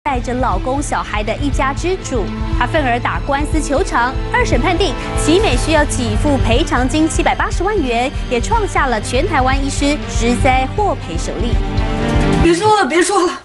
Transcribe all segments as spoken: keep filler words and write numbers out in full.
带着老公小孩的一家之主，她愤而打官司求偿，二审判定奇美需要给付赔偿金七百八十万元，也创下了全台湾医师职灾获赔首例。 别说了，别说了，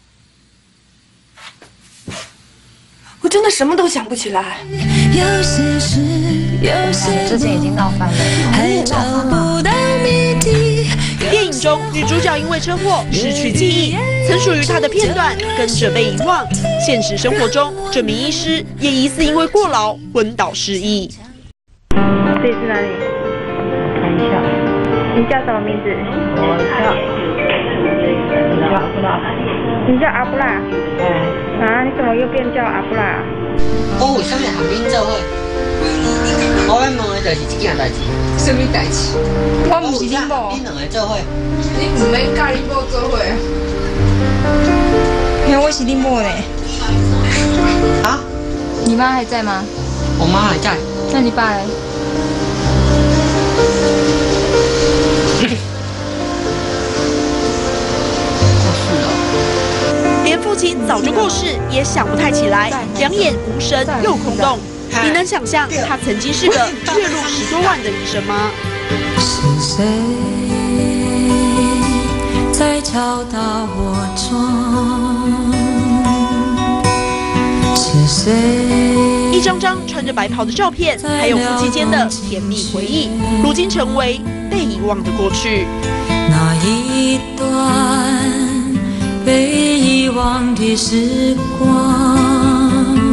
我真的什么都想不起来。 有些事，有些之前已经闹翻了， 还找不到谜底。 电影中女主角因为车祸失去记忆，曾属于她的片段跟着被遗忘。现实生活中，这名医师也疑似因为过劳昏倒失忆。 这里是哪里？看一下。你叫什么名字？我叫。你叫阿布拉。你叫阿布拉？嗯。啊，你怎么又变叫阿布拉？ 我为什么和恁做伙？我要问的就是这件代志。 什么代志？我不是恁某。 恁两个做伙。 你唔免甲恁某做伙啊？ 因为我是恁某嘞。 啊？ 你妈还在吗？ 我妈还在。 那你爸嘞？ 连父亲早就过世，也想不太起来，两眼无神又空洞。你能想象他曾经是个月入十多万的医生吗？ 是谁在敲打我窗？是谁？ 一张张穿着白袍的照片，还有夫妻间的甜蜜回忆，如今成为被遗忘的过去。 那一段被遗忘的时光。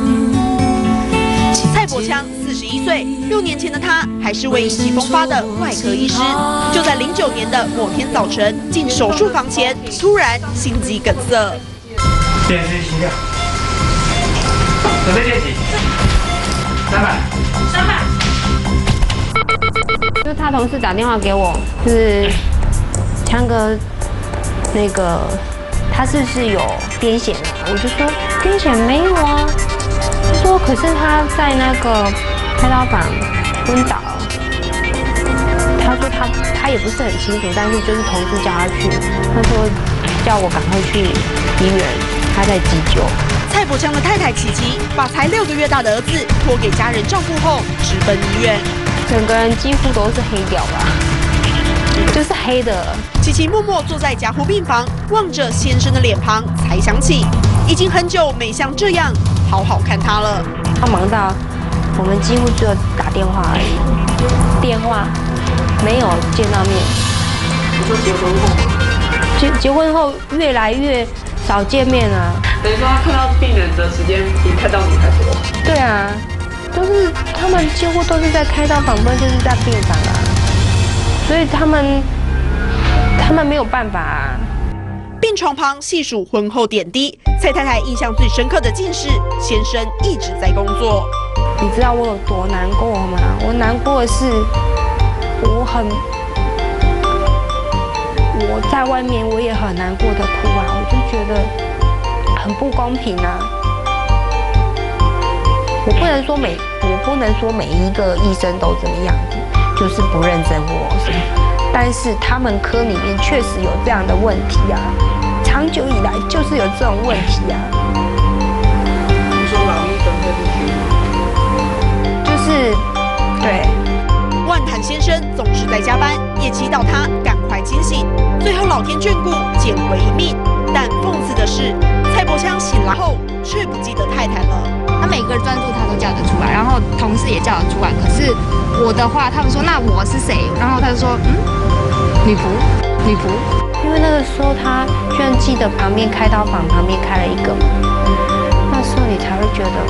蔡柏强四十一岁，六年前的他还是位意气风发的外科医师。就在零九年的某天早晨，进手术房前，突然心肌梗塞。 电视心跳，准备练习，三百， 三百。就他同事打电话给我，就是强哥，那个他是不是有癫痫啊？我就说癫痫没有啊。他说可是他在那个开刀房昏倒。他说他他也不是很清楚，但是就是同事叫他去，他说叫我赶快去医院，他在急救。 蔡柏强的太太琪琪把才六个月大的儿子托给家人照顾后，直奔医院， 整个人几乎都是黑掉吧，就是黑的。 琪琪默默坐在加护病房，望着先生的脸庞，才想起已经很久没像这样好好看他了。 他忙到我们几乎只有打电话而已，电话没有见到面。 你说结婚后吗？ 结结婚后越来越少见面啊。 等于说他看到病人的时间比看到你还多。 对啊，都是他们几乎都是在开刀房，不就是在病房啊，所以他们他们没有办法啊。 病床旁细数婚后点滴，蔡太太印象最深刻的竟是先生一直在工作。 你知道我有多难过吗？我难过的是，我很我在外面我也很难过的哭啊，我就觉得很不公平啊。我不能说每我不能说每一个医生都怎么样子，就是不认真或什么，但是他们科里面确实有这样的问题啊，长久以来就是有这种问题啊。 你说老医生会不去？ 就是对。 万坦先生总是在加班，也祈祷他赶快清醒。最后老天眷顾，捡回一命。但讽刺的是，蔡柏强醒来后却不记得太太了。 他每个专注他都叫得出来，然后同事也叫得出来。可是我的话，他们说那我是谁？然后他就说嗯，女仆，女仆。 因为那个时候他居然记得旁边开刀房旁边开了一个，那时候你才会觉得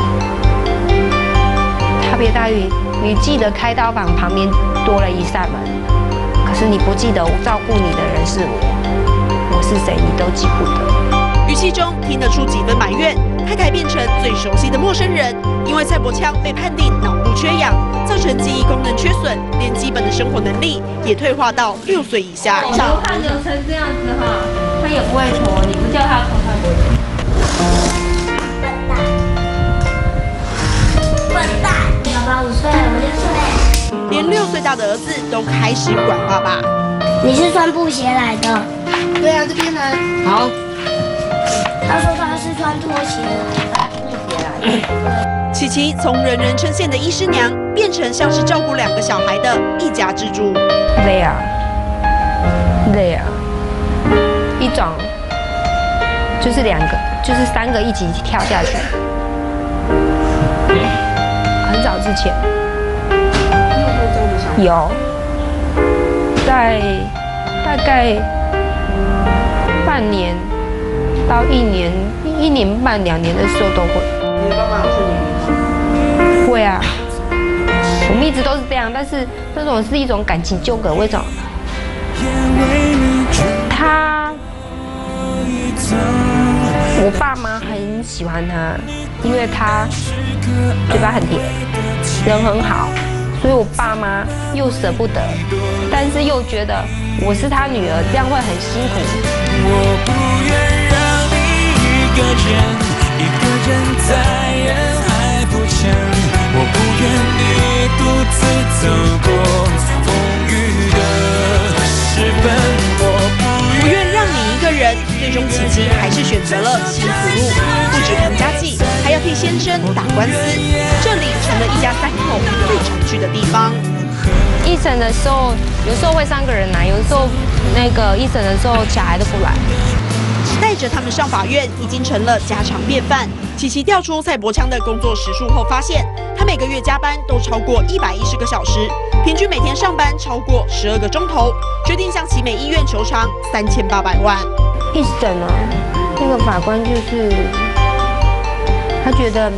差别大于你记得开刀房旁边多了一扇门，可是你不记得照顾你的人是我，我是谁你都记不得。 语气中听得出几分埋怨，太太变成最熟悉的陌生人。因为蔡柏强被判定脑部缺氧，造成记忆功能缺损，连基本的生活能力也退化到六岁以下。 我看流成这样子哈，他也不会拖，你不叫他拖他不会拖。笨蛋！爸爸五岁，我六岁。 连六岁大的儿子都开始管爸爸。 你是穿布鞋来的？ 对啊，这边来。 好。 他说他是穿穿拖鞋，来拖鞋来。 琪琪从人人称羡的医师娘，变成像是照顾两个小孩的一家之主。 累啊，累啊，一种就是两个，就是三个一起跳下去。很早之前有，在大概半年到一年、一年半、两年的时候都会。 你的爸爸有是你？ 会啊，我们一直都是这样，但是这种是一种感情纠葛。为什么？他，我爸妈很喜欢他，因为他嘴巴很甜，人很好，所以我爸妈又舍不得，但是又觉得我是他女儿，这样会很辛苦。我不愿让你一个人，一个人在人海浮沉，我不愿你独自走过风雨的时分。 不愿让你一个人，最终琪琪还是选择了辛苦路，不止扛家计，还要替先生打官司，这里成了一家三口最常去的地方。 一审的时候，有时候会三个人来，有时候那个一审的时候小孩都不来。 带着他们上法院已经成了家常便饭。琪琪调出蔡柏强的工作时数后，发现他每个月加班都超过一百一十个小时，平均每天上班超过十二个钟头，决定向奇美医院求偿三千八百万。 一审啊，那个法官就是他觉得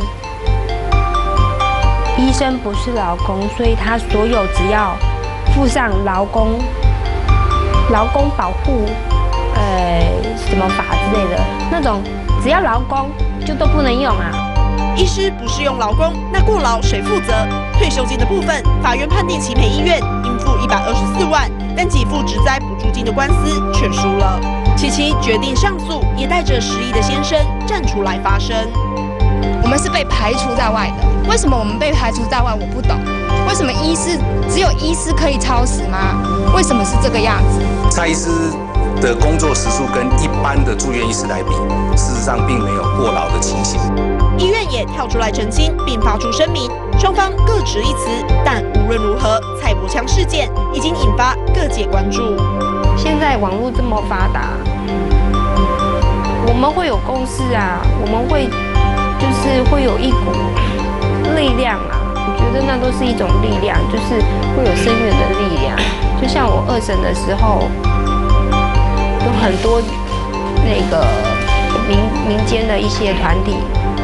医生不是劳工，所以他所有只要附上劳工劳工保护呃什么法之类的那种，只要劳工就都不能用啊。 医师不适用劳工，那过劳谁负责？退休金的部分，法院判定奇美医院应付一百二十四万，但给付职灾补助金的官司却输了。琪琪决定上诉，也带着失忆的先生站出来发声。 我们是被排除在外的，为什么我们被排除在外？我不懂，为什么医师只有医师可以超时吗？为什么是这个样子？ 蔡医师的工作时数跟一般的住院医师来比，事实上并没有过劳的情形。 医院也跳出来澄清，并发出声明，双方各执一词。但无论如何，蔡柏强事件已经引发各界关注。 现在网络这么发达，我们会有共识啊，我们会就是会有一股力量啊。我觉得那都是一种力量，就是会有深远的力量。就像我二审的时候，有很多那个民民间的一些团体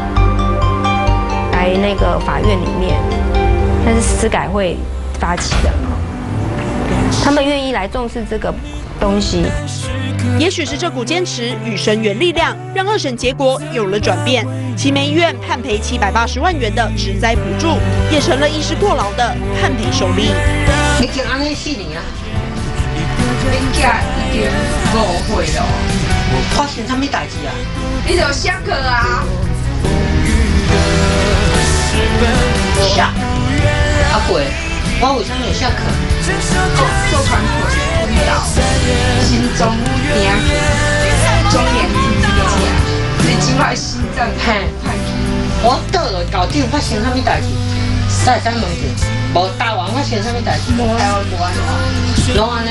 来那个法院里面，那是司改会发起的，他们愿意来重视这个东西。 也许是这股坚持与声援力量，让二审结果有了转变。奇美医院判赔七百八十万元的职灾补助，也成了医师过劳的判赔首例。 已经安尼四年啊， 恁囝已经误会了。 发生什么代志啊？ 你就下课啊！ 下阿贵，我为什么会下课？ 做传腿昏倒，心中疼，庄严听不见，你今摆心脏太快。 我倒落校长发生什么代志？再再问者，无台湾发生什么代志？ 台湾无安怎？ 拢安尼。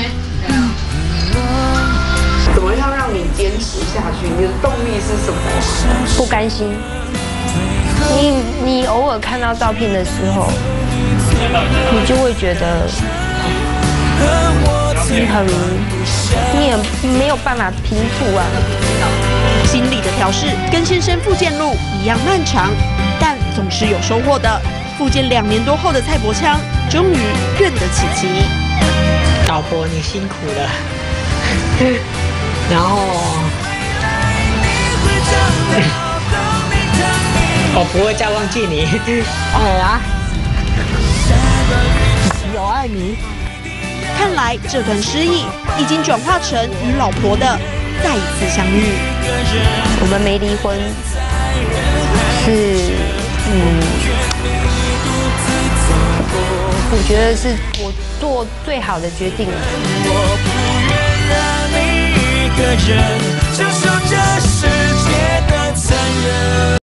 怎么样让你坚持下去？你的动力是什么？ 不甘心。你你偶尔看到照片的时候，你就会觉得你很你也没有办法平复啊。 心理的调试跟先生复健路一样漫长，但总是有收获的。复健两年多后的蔡柏强，终于认得琪琪。 老婆，你辛苦了。然后，我不会再忘记你。哎呀，有爱你。 看来这段失忆已经转化成与老婆的再一次相遇。 我们没离婚，是嗯，我觉得是我做最好的决定了。我不愿让你一个人承受这世界的残忍。